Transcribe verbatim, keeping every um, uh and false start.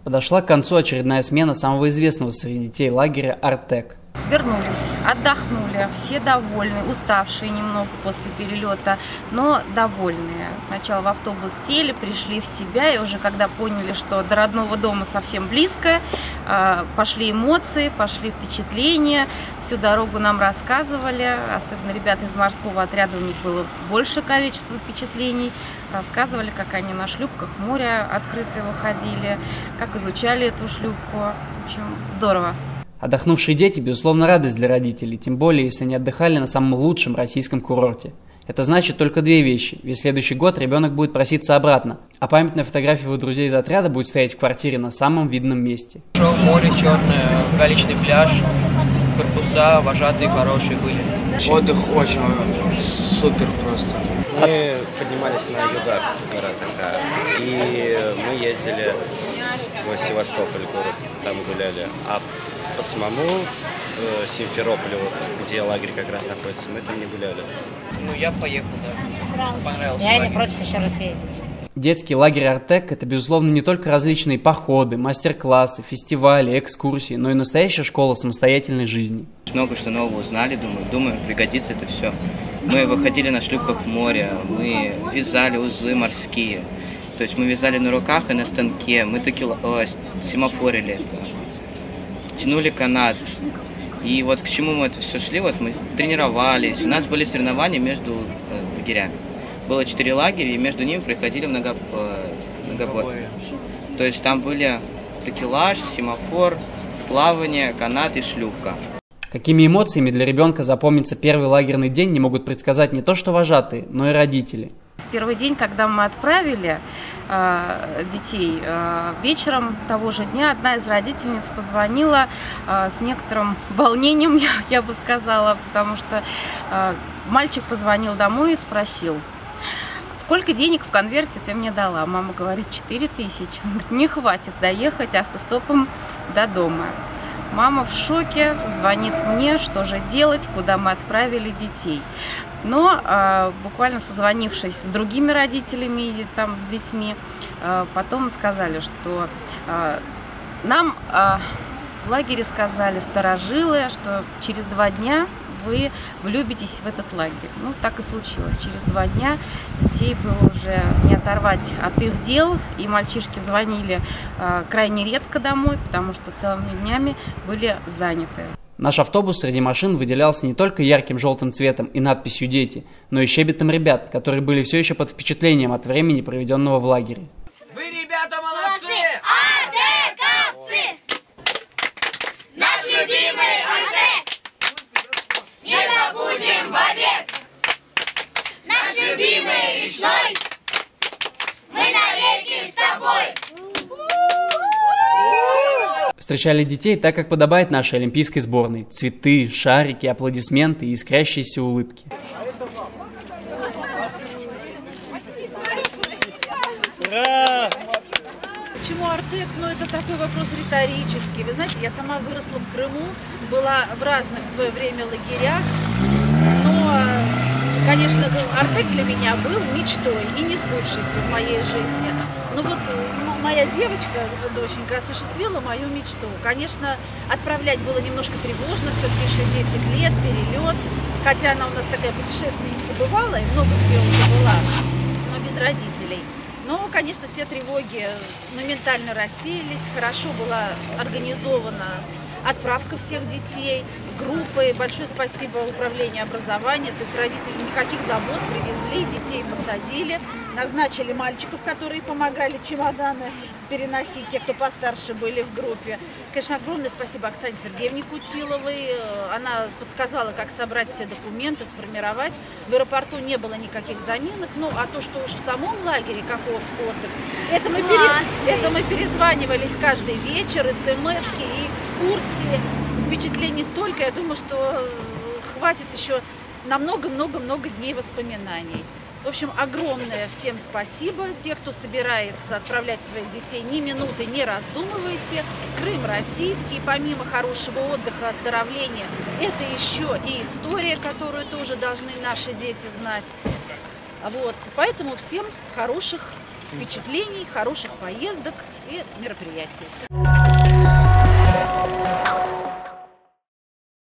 Подошла к концу очередная смена самого известного среди детей лагеря «Артек». Вернулись, отдохнули, все довольны, уставшие немного после перелета, но довольные. Сначала в автобус сели, пришли в себя, и уже когда поняли, что до родного дома совсем близко, пошли эмоции, пошли впечатления, всю дорогу нам рассказывали, особенно ребята из морского отряда, у них было большее количество впечатлений, рассказывали, как они на шлюпках в море открытые выходили, как изучали эту шлюпку. В общем, здорово. Отдохнувшие дети, безусловно, радость для родителей, тем более, если они отдыхали на самом лучшем российском курорте. Это значит только две вещи, ведь в следующий год ребенок будет проситься обратно, а памятная фотография его друзей из отряда будет стоять в квартире на самом видном месте. Море черное, галечный пляж, корпуса вожатые хорошие были. Отдых очень супер просто. Мы поднимались на юга гора такая, и мы ездили в Севастополь город, там гуляли, а по самому э, Симферополю, где лагерь как раз находится, мы там не гуляли. Ну, я поехал, да. Понравился. Я не против еще раз ездить. Детский лагерь «Артек» — это, безусловно, не только различные походы, мастер-классы, фестивали, экскурсии, но и настоящая школа самостоятельной жизни. Много что нового узнали, думаю, думаю, пригодится это все. Мы выходили на шлюпках в море, мы вязали узлы морские. То есть мы вязали на руках и на станке, мы таки о, семафорили это. Тянули канат. И вот к чему мы это все шли, вот мы тренировались, у нас были соревнования между э, лагерями. Было четыре лагеря, и между ними проходили много, э, многобой. То есть там были такелаж, семафор, плавание, канат и шлюпка. Какими эмоциями для ребенка запомнится первый лагерный день, не могут предсказать не то что вожатые, но и родители. В первый день, когда мы отправили э, детей, э, вечером того же дня одна из родительниц позвонила э, с некоторым волнением, я, я бы сказала, потому что э, мальчик позвонил домой и спросил: сколько денег в конверте ты мне дала? Мама говорит: четыре тысячи. Он говорит: не хватит доехать автостопом до дома. Мама в шоке, звонит мне, что же делать, куда мы отправили детей. Но э, буквально созвонившись с другими родителями, там, с детьми, э, потом сказали, что э, нам э, в лагере сказали старожилы, что через два дня вы влюбитесь в этот лагерь. Ну, так и случилось. Через два дня детей было уже не оторвать от их дел, и мальчишки звонили э, крайне редко домой, потому что целыми днями были заняты. Наш автобус среди машин выделялся не только ярким желтым цветом и надписью «Дети», но и щебетом ребят, которые были все еще под впечатлением от времени, проведенного в лагере. Вы, ребята, молодцы! Артековцы! Наш любимый Артек! Не забудем вовек! Наш любимый речной! Мы навеки с тобой! Встречали детей так, как подобает нашей олимпийской сборной. Цветы, шарики, аплодисменты и искрящиеся улыбки. Ура! Почему Артек? Ну, это такой вопрос риторический. Вы знаете, я сама выросла в Крыму, была в разных в свое время лагерях, но, конечно, Артек для меня был мечтой и не сбывшейся в моей жизни. Ну вот моя девочка, доченька, осуществила мою мечту. Конечно, отправлять было немножко тревожно, все-таки еще десять лет, перелет. Хотя она у нас такая путешественница бывала и много где уже была, но без родителей. Но, конечно, все тревоги моментально рассеялись, хорошо была организована отправка всех детей, группы. Большое спасибо управлению образования, то есть родители никаких забот, привезли, детей посадили, назначили мальчиков, которые помогали чемоданы переносить, те, кто постарше были в группе. Конечно, огромное спасибо Оксане Сергеевне Кутиловой, она подсказала, как собрать все документы, сформировать. В аэропорту не было никаких заминок, ну а то, что уж в самом лагере каков отдых, это мы, пере... это мы перезванивались каждый вечер, смс-ки и экскурсии, впечатлений столько, я думаю, что хватит еще на много-много-много дней воспоминаний. В общем, огромное всем спасибо. Те, кто собирается отправлять своих детей, ни минуты не раздумывайте. Крым российский, помимо хорошего отдыха, оздоровления, это еще и история, которую тоже должны наши дети знать. Вот. Поэтому всем хороших впечатлений, хороших поездок и мероприятий.